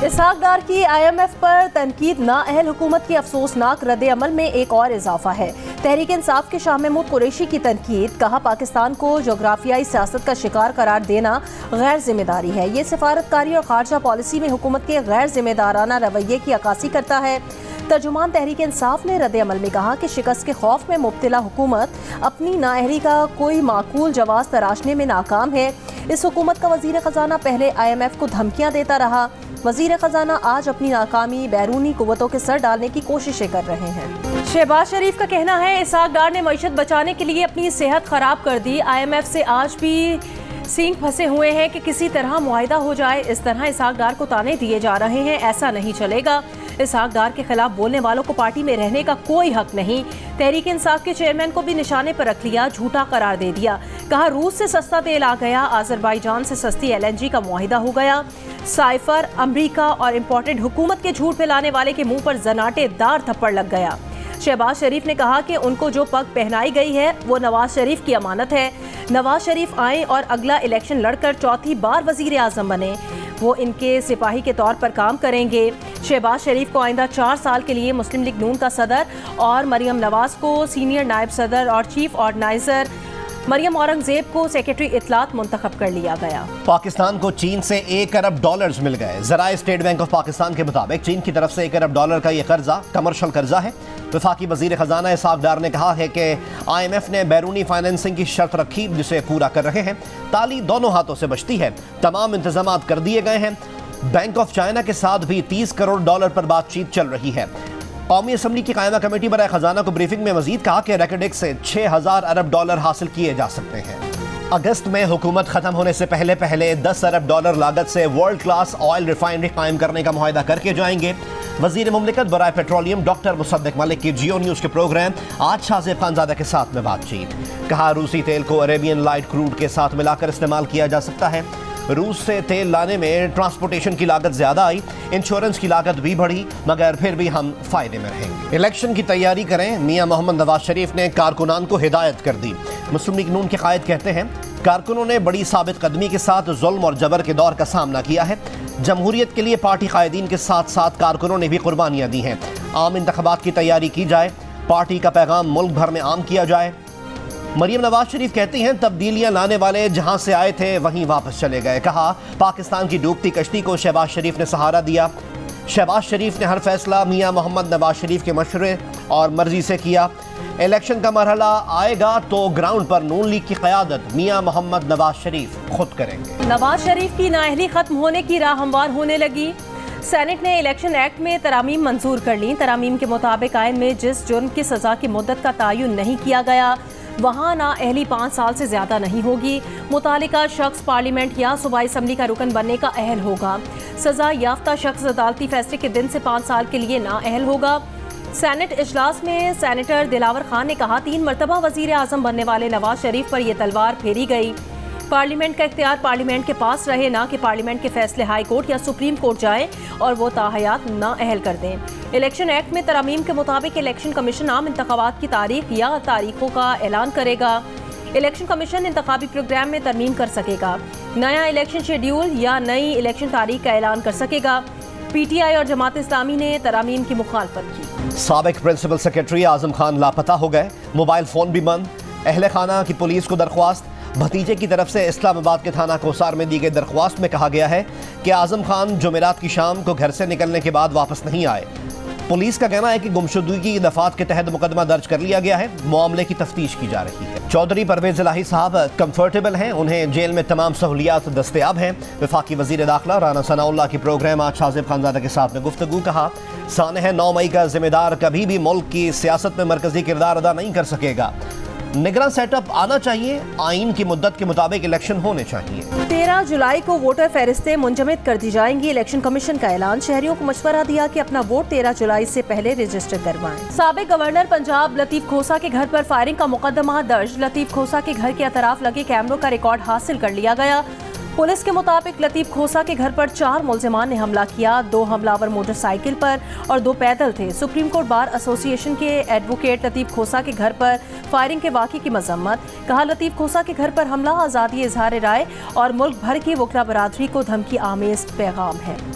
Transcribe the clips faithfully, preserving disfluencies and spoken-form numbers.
اسحاق ڈار کی I am F پر تنقید نااہل حکومت کی افسوسناک رد عمل میں ایک اور اضافہ ہے۔ تحریک انصاف کے شاہ محمود قریشی کی تنقید، کہا پاکستان کو جغرافیائی سیاست کا شکار قرار دینا غیر ذمہ داری ہے۔ یہ سفارتکاری اور خارجہ پالیسی میں حکومت کے غیر ذمہ دارانہ رویے کی عکاسی کرتا ہے۔ ترجمان تحریک انصاف نے رد عمل میں کہا کہ شکست کے خوف میں مبتلا حکومت اپنی نااہلی کا کوئی معقول جواز تراشنے میں ناکام ہے۔ اس حکومت کا وزیر خزانہ پہلے آئی ایم ایف کو دھمکیاں دیتا رہا، وزیر خزانہ آج اپنی ناکامی بیرونی قوتوں کے سر ڈالنے کی کوششیں کر رہے ہیں۔ شہباز شریف کا کہنا ہے اسحاق ڈار نے معیشت بچانے کے لیے اپنی صحت خراب کر دی۔ آئی ایم ایف سے آج بھی سینگ پھنسے ہوئے ہیں کہ کسی طرح معاہدہ ہو جائے۔ اس طرح اسحاق ڈار کو تانے دیے جا رہے ہیں، ایسا نہیں چلے گا۔ اسحاق ڈار کے خلاف بولنے والوں کو پارٹی میں رہنے کا کوئی حق نہیں۔ تحریک انصاف کے چیئرمین کو بھی نشانے پر رکھ لیا، جھوٹا قرار دے دیا۔ کہا روس سے سستا تیل آ گیا، آذربائیجان سے سستی ایل این جی کا معاہدہ ہو گیا۔ سائفر، امریکہ اور امپورٹڈ حکومت کے جھوٹ پھیلانے والے کے منہ پر زناٹے دار تھپڑ لگ گیا۔ شہباز شریف نے کہا کہ ان کو جو پگ پہنائی گئی ہے وہ نواز شریف کی امانت ہے۔ نواز شریف آئیں اور اگلا الیکشن لڑ کر چوتھی بار وزیر اعظم بنے، وہ ان کے سپاہی کے طور پر کام کریں گے۔ شہباز شریف کو آئندہ چار سال کے لیے مسلم لیگ نون کا صدر اور مریم نواز کو سینئر نائب صدر اور چیف آرگنائزر، مریم اورنگزیب کو سیکرٹری اطلاعات منتخب کر لیا گیا۔ پاکستان کو چین سے ایک ارب ڈالرز مل گئے۔ ذرائع اسٹیٹ بینک آف پاکستان کے مطابق چین کی طرف سے ایک ارب ڈالر کا یہ قرضہ کمرشل قرضہ ہے۔ وفاقی وزیر خزانہ اسحاق ڈار نے کہا ہے کہ آئی ایم ایف نے بیرونی فائنینسنگ کی شرط رکھی جسے پورا کر رہے ہیں۔ تالی دونوں ہاتھوں سے بچتی ہے، تمام انتظامات کر دیے گئے ہیں۔ بینک آف چائنا کے ساتھ بھی تیس کروڑ ڈالر پر بات چیت چل رہی ہے۔ قومی اسمبلی کی قائمہ کمیٹی برائے خزانہ کو بریفنگ میں مزید کہا کہ ریکڈیکس سے چھ ہزار ارب ڈالر حاصل کیے جا سکتے ہیں۔ اگست میں حکومت ختم ہونے سے پہلے پہلے دس ارب ڈالر لاگت سے ورلڈ کلاس آئل ریفائنری قائم کرنے کا معاہدہ کر کے جائیں گے۔ وزیر مملکت برائے پیٹرولیم ڈاکٹر مصدق ملک کی جیو نیوز کے پروگرام آج شاہزیب خانزادہ کے ساتھ میں بات چیت۔ کہا روسی تیل کو عربین لائٹ کروڈ کے ساتھ ملا کر استعمال کیا جا سکتا ہے۔ روس سے تیل لانے میں ٹرانسپورٹیشن کی لاگت زیادہ آئی، انشورنس کی لاگت بھی بڑھی، مگر پھر بھی ہم فائدے میں رہیں گے۔ الیکشن کی تیاری کریں، میاں محمد نواز شریف نے کارکنان کو ہدایت کر دی۔ مسلم لیگ نون کے قائد کہتے ہیں کارکنوں نے بڑی ثابت قدمی کے ساتھ ظلم اور جبر کے دور کا سامنا کیا ہے۔ جمہوریت کے لیے پارٹی قائدین کے ساتھ ساتھ کارکنوں نے بھی قربانیاں دی ہیں۔ عام انتخابات کی تیاری کی جائے، پارٹی کا پیغام ملک بھر میں عام کیا جائے۔ مریم نواز شریف کہتی ہیں تبدیلیاں لانے والے جہاں سے آئے تھے وہیں واپس چلے گئے۔ کہا پاکستان کی ڈوبتی کشتی کو شہباز شریف نے سہارا دیا۔ شہباز شریف نے ہر فیصلہ میاں محمد نواز شریف کے مشورے اور مرضی سے کیا۔ الیکشن کا مرحلہ آئے گا تو گراؤنڈ پر نون لیگ کی قیادت میاں محمد نواز شریف خود کریں گے۔ نواز شریف کی نااہلی ختم ہونے کی راہ ہموار ہونے لگی۔ سینٹ نے الیکشن ایکٹ میں ترامیم منظور کر لیں۔ ترامیم کے مطابق آئین میں جس جرم کی سزا کی مدت کا تعین نہیں کیا گیا وہاں نااہلی پانچ سال سے زیادہ نہیں ہوگی۔ متعلقہ شخص پارلیمنٹ یا صوبائی اسمبلی کا رکن بننے کا اہل ہوگا۔ سزا یافتہ شخص عدالتی فیصلے کے دن سے پانچ سال کے لیے نااہل ہوگا۔ سینٹ اجلاس میں سینیٹر دلاور خان نے کہا تین مرتبہ وزیر اعظم بننے والے نواز شریف پر یہ تلوار پھیری گئی۔ پارلیمنٹ کا اختیار پارلیمنٹ کے پاس رہے، نہ کہ پارلیمنٹ کے فیصلے ہائی کورٹ یا سپریم کورٹ جائیں اور وہ تاحیات نااہل کر دیں۔ الیکشن ایکٹ میں ترامیم کے مطابق الیکشن کمیشن عام انتخابات کی تاریخ یا تاریخوں کا اعلان کرے گا۔ الیکشن کمیشن انتخابی پروگرام میں ترمیم کر سکے گا، نیا الیکشن شیڈیول یا نئی الیکشن تاریخ کا اعلان کر سکے گا۔ پی ٹی آئی اور جماعت اسلامی نے ترامیم کی مخالفت کی۔ سابق پرنسپل سیکرٹری اعظم خان لاپتہ ہو گئے، موبائل فون بھی بند۔ اہل خانہ کی پولیس کو درخواست۔ بھتیجے کی طرف سے اسلام آباد کے تھانہ کوثر میں دی گئی درخواست میں کہا گیا ہے کہ اعظم خان جمعرات کی شام کو گھر سے نکلنے کے بعد واپس نہیں آئے۔ پولیس کا کہنا ہے کہ گمشدگی کی دفعات کے تحت مقدمہ درج کر لیا گیا ہے، معاملے کی تفتیش کی جا رہی ہے۔ چودھری پرویز الہی صاحب کمفرٹیبل ہیں، انہیں جیل میں تمام سہولیات دستیاب ہیں۔ وفاقی وزیر داخلہ رانا ثناء اللہ کی پروگرام آج شاہزیب خانزادہ کے ساتھ میں گفتگو۔ کہا سانحہ نو مئی کا ذمہ دار کبھی بھی ملک کی سیاست میں مرکزی کردار ادا نہیں کر سکے گا۔ نگراں سیٹ اپ آنا چاہیے، آئین کی مدت کے مطابق الیکشن ہونے چاہیے۔ تیرہ جولائی کو ووٹر فہرستیں منجمد کر دی جائیں گی۔ الیکشن کمیشن کا اعلان، شہریوں کو مشورہ دیا کہ اپنا ووٹ تیرہ جولائی سے پہلے رجسٹر کروائیں۔ سابق گورنر پنجاب لطیف کھوسہ کے گھر پر فائرنگ کا مقدمہ درج۔ لطیف کھوسہ کے گھر کے اطراف لگے کیمروں کا ریکارڈ حاصل کر لیا گیا۔ پولیس کے مطابق لطیف کھوسہ کے گھر پر چار ملزمان نے حملہ کیا، دو حملہ ور موٹر سائیکل پر اور دو پیدل تھے۔ سپریم کورٹ بار ایسوسی ایشن کے ایڈوکیٹ لطیف کھوسہ کے گھر پر فائرنگ کے واقعے کی مذمت۔ کہا لطیف کھوسہ کے گھر پر حملہ آزادی اظہار رائے اور ملک بھر کی وکلا برادری کو دھمکی آمیز پیغام ہے۔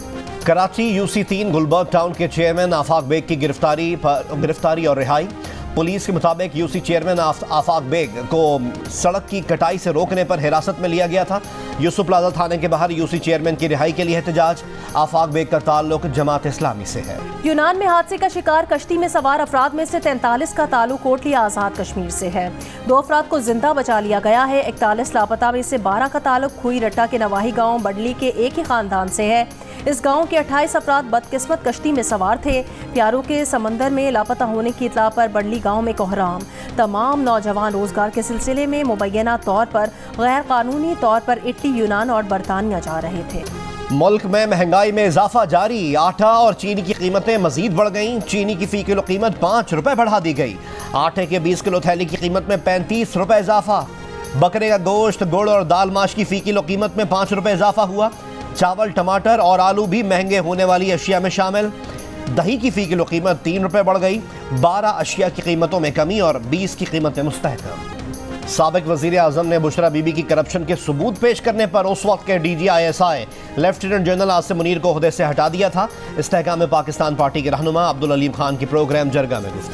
कराची यूसी तीन गुलबर्ग टाउन के चेयरमैन आफाक बेग की गिरफ्तारी पर गिरफ्तारी और रिहाई। पुलिस के मुताबिक यूसी चेयरमैन आफ, आफाक बेग को सड़क की कटाई से रोकने पर हिरासत में लिया गया था। यूसुफ प्लाजा थाने के बाहर यूसी चेयरमैन की रिहाई के लिए एहतजाज। आफाक बेग का ताल्लुक जमात इस्लामी से है। यूनान में हादसे का शिकार कश्ती में सवार अफराद में से तैंतालीस का ताल्लुक कोटलिया आजाद कश्मीर से है। दो अफराद को जिंदा बचा लिया गया है। इकतालीस लापता में से बारह का ताल्लुक खुई रट्टा के नवाही गाँव बडली के एक ही खानदान से है। इस गांव के अट्ठाईस अफराद बदकिस्मत कश्ती में सवार थे। प्यारों के समंदर में लापता होने की इतला पर बडली गांव में कोहराम। तमाम नौजवान रोजगार के सिलसिले में मुबैना तौर पर गैर कानूनी तौर पर इटली, यूनान और बरतानिया जा रहे थे। मुल्क में महंगाई में इजाफा जारी। आटा और चीनी की कीमतें मजीद बढ़ गईं। चीनी की फी किलो कीमत पाँच रुपए बढ़ा दी गई। आटे के बीस किलो थैली की कीमत में पैंतीस रुपए इजाफा। बकरे का गोश्त, गुड़ और दाल माश की फी किलो कीमत में पाँच रुपए इजाफा हुआ। चावल, टमाटर और आलू भी महंगे होने वाली अशिया में शामिल। दही की फी किलो कीमत तीन रुपए बढ़ गई। बारह अशिया की कीमतों में कमी और बीस की कीमतें मुस्तहकम। साबिक वजीर आजम ने बुशरा बीबी की करप्शन के सबूत पेश करने पर उस वक्त के D G I S I lieutenant general Asim Munir को ओहदे से हटा दिया था। इस्तेहकाम पाकिस्तान पार्टी के रहनुमा अब्दुल अलीम खान की प्रोग्राम जरगा में गुफ्तगू।